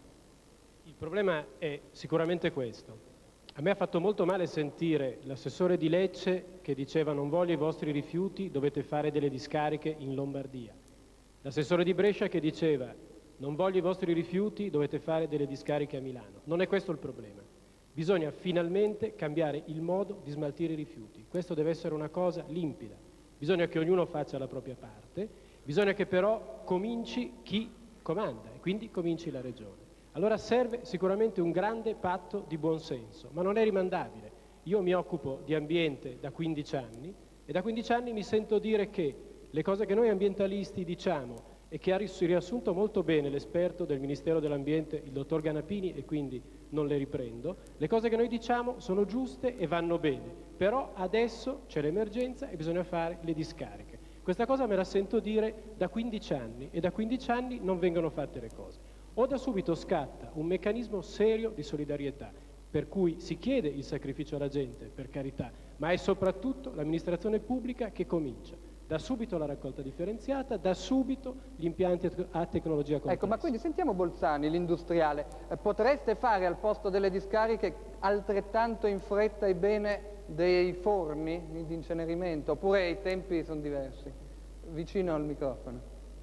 Il problema è sicuramente questo. A me ha fatto molto male sentire l'assessore di Lecce che diceva non voglio i vostri rifiuti, dovete fare delle discariche in Lombardia. L'assessore di Brescia che diceva non voglio i vostri rifiuti, dovete fare delle discariche a Milano. Non è questo il problema. Bisogna finalmente cambiare il modo di smaltire i rifiuti. Questo deve essere una cosa limpida. Bisogna che ognuno faccia la propria parte, bisogna che però cominci chi comanda e quindi cominci la regione. Allora serve sicuramente un grande patto di buonsenso, ma non è rimandabile. Io mi occupo di ambiente da quindici anni e da quindici anni mi sento dire che le cose che noi ambientalisti diciamo e che ha riassunto molto bene l'esperto del Ministero dell'Ambiente, il dottor Ganapini, e quindi non le riprendo. Le cose che noi diciamo sono giuste e vanno bene, però adesso c'è l'emergenza e bisogna fare le discariche. Questa cosa me la sento dire da quindici anni e da quindici anni non vengono fatte le cose. O da subito scatta un meccanismo serio di solidarietà, per cui si chiede il sacrificio alla gente, per carità, ma è soprattutto l'amministrazione pubblica che comincia. Da subito la raccolta differenziata, da subito gli impianti a tecnologia complessa. Ecco, ma quindi sentiamo Bolzani, l'industriale. Eh, potreste fare al posto delle discariche altrettanto in fretta e bene dei forni di incenerimento, oppure i tempi sono diversi? Vicino al microfono.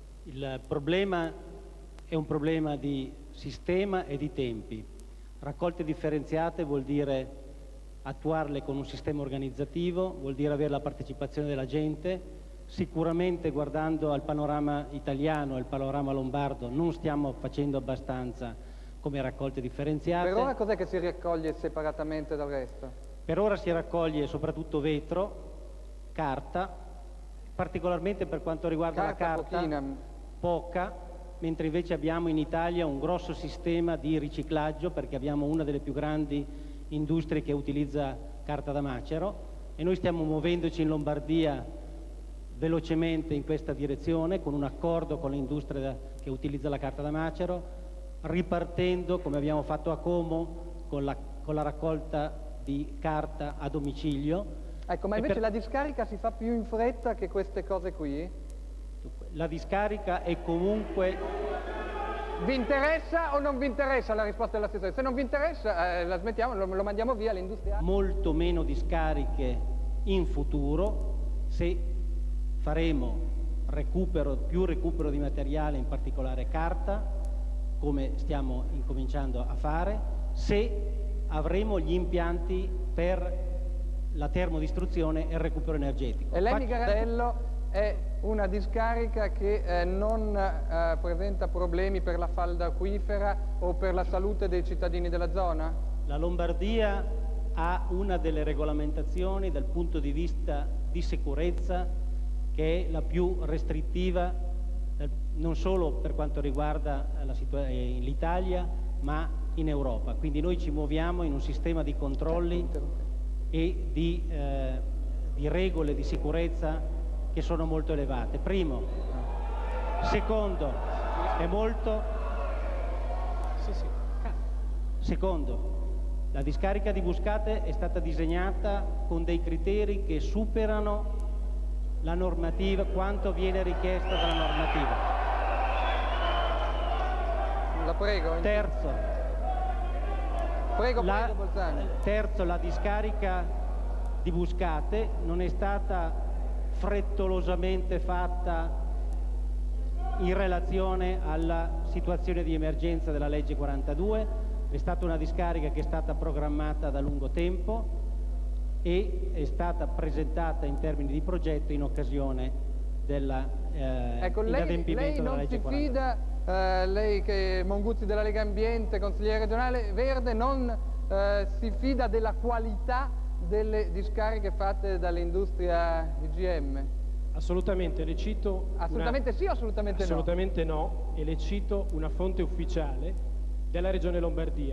Il problema è un problema di sistema e di tempi. Raccolte differenziate vuol dire attuarle con un sistema organizzativo, vuol dire avere la partecipazione della gente. Sicuramente guardando al panorama italiano e al panorama lombardo non stiamo facendo abbastanza come raccolte differenziate. Per ora cos'è che si raccoglie separatamente dal resto? Per ora si raccoglie soprattutto vetro, carta, particolarmente per quanto riguarda carta, la carta, pochina. poca, mentre invece abbiamo in Italia un grosso sistema di riciclaggio perché abbiamo una delle più grandi industrie che utilizza carta da macero e noi stiamo muovendoci in Lombardia velocemente in questa direzione con un accordo con l'industria che utilizza la carta da macero, ripartendo come abbiamo fatto a Como con la, con la raccolta di carta a domicilio. Ecco, ma invece per... la discarica si fa più in fretta che queste cose qui? La discarica è comunque... Vi interessa o non vi interessa la risposta dell'assessore? Se non vi interessa eh, la smettiamo, lo, lo mandiamo via all'industria. Molto meno discariche in futuro se faremo recupero, più recupero di materiale, in particolare carta, come stiamo incominciando a fare, se avremo gli impianti per la termodistruzione e il recupero energetico. E lei Faccio... mi garantisce è una discarica che eh, non eh, presenta problemi per la falda acquifera o per la salute dei cittadini della zona? La Lombardia ha una delle regolamentazioni dal punto di vista di sicurezza che è la più restrittiva eh, non solo per quanto riguarda l'Italia ma in Europa. Quindi noi ci muoviamo in un sistema di controlli e di, eh, di regole di sicurezza che sono molto elevate. Primo. Secondo, è molto... Sì, sì. Secondo, la discarica di Buscate è stata disegnata con dei criteri che superano la normativa, quanto viene richiesto dalla normativa. La prego. Terzo. Prego, la, prego, Bolzani. Terzo, la discarica di Buscate non è stata frettolosamente fatta in relazione alla situazione di emergenza della legge quarantadue, è stata una discarica che è stata programmata da lungo tempo e è stata presentata in termini di progetto in occasione dell'inadempimento ecco, lei, lei della non legge si quarantadue. fida, eh, lei che è Monguzzi della Lega Ambiente, consigliere regionale verde, non eh, si fida della qualità delle discariche fatte dall'industria I G M? Assolutamente, le cito... Assolutamente una... sì o assolutamente no? Assolutamente no, e le cito una fonte ufficiale della Regione Lombardia.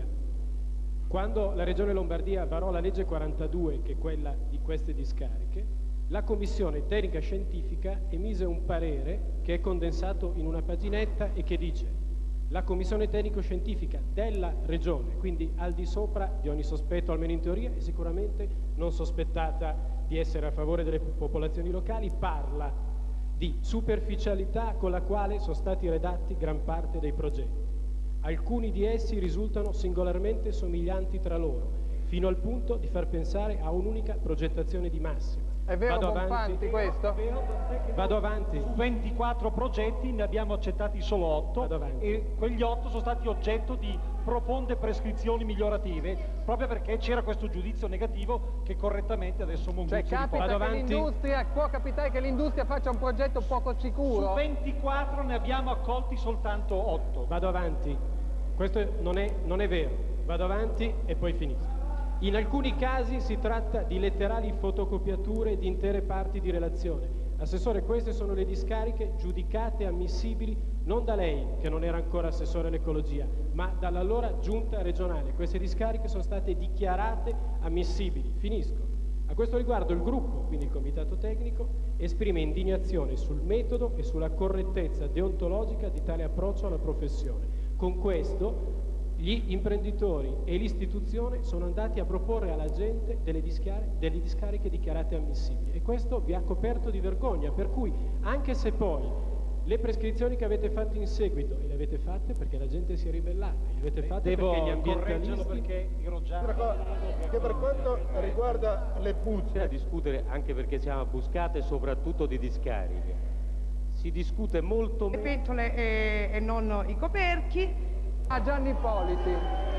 Quando la Regione Lombardia varò la legge quarantadue, che è quella di queste discariche, la Commissione Tecnica Scientifica emise un parere che è condensato in una paginetta e che dice: la Commissione Tecnico-Scientifica della Regione, quindi al di sopra di ogni sospetto, almeno in teoria, e sicuramente non sospettata di essere a favore delle popolazioni locali, parla di superficialità con la quale sono stati redatti gran parte dei progetti. Alcuni di essi risultano singolarmente somiglianti tra loro, fino al punto di far pensare a un'unica progettazione di massima. È vero, Vado Bonfanti, avanti. questo? Vado avanti. Su ventiquattro progetti ne abbiamo accettati solo otto e quegli otto sono stati oggetto di profonde prescrizioni migliorative proprio perché c'era questo giudizio negativo che correttamente adesso Mongucci Cioè capita che l'industria, può capitare che l'industria faccia un progetto poco sicuro? Su ventiquattro ne abbiamo accolti soltanto otto. Vado avanti. Questo non è, non è vero. Vado avanti e poi finisco. In alcuni casi si tratta di letterali fotocopiature di intere parti di relazione. Assessore, queste sono le discariche giudicate ammissibili non da lei, che non era ancora assessore all'ecologia, ma dall'allora giunta regionale. Queste discariche sono state dichiarate ammissibili. Finisco. A questo riguardo il gruppo, quindi il comitato tecnico, esprime indignazione sul metodo e sulla correttezza deontologica di tale approccio alla professione. Con questo gli imprenditori e l'istituzione sono andati a proporre alla gente delle, delle discariche dichiarate ammissibili e questo vi ha coperto di vergogna, per cui anche se poi le prescrizioni che avete fatto in seguito, e le avete fatte perché la gente si è ribellata, le avete fatte Devo perché gli ambientalisti... perché ero già... Che per quanto riguarda le puzze... a discutere anche perché siamo a Buscate soprattutto di discariche. Si discute molto meno... Le pentole e, e non i coperchi. A Gianni Ippoliti.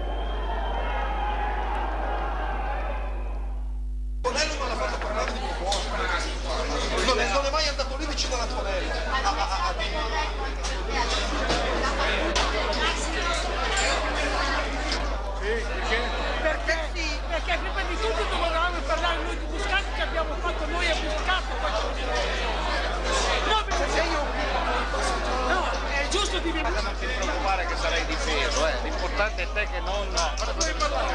Antonello me l'ha fatto parlare di proposta. Non è, non è mai andato lì vicino all'Antonello. Ah, ah, ah, sì, perché? Perché sì, perché prima di tutto dovevamo parlare noi di Buscate che abbiamo fatto noi a Buscate. No, perché io... No, è giusto di... Non ti preoccupare che sarai difeso, eh. L'importante è te che non... No, ma devi parlare.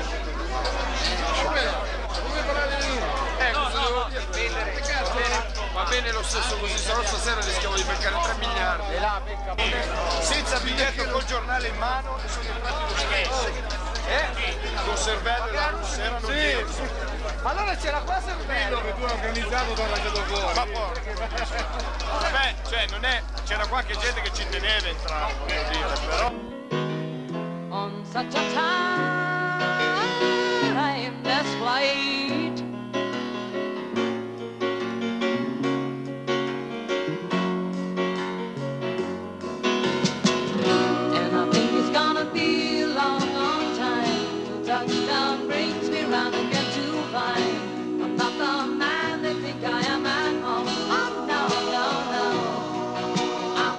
Come parlare di lui? Eh, no, no, no, dipendere. Va bene lo stesso così, se no stasera rischiamo di beccare tre miliardi. E là, becca. Senza biglietto col giornale in mano e sono entrati lo stesso. Eh? Con cervello e la russa erano dietro. Allora c'era qua cervello. Quello che tu hai organizzato t'ha lasciato fuori. Ma porca. Vabbè, cioè non è, c'era qualche gente che ci teneva a entrare, voglio dire, però. On such a time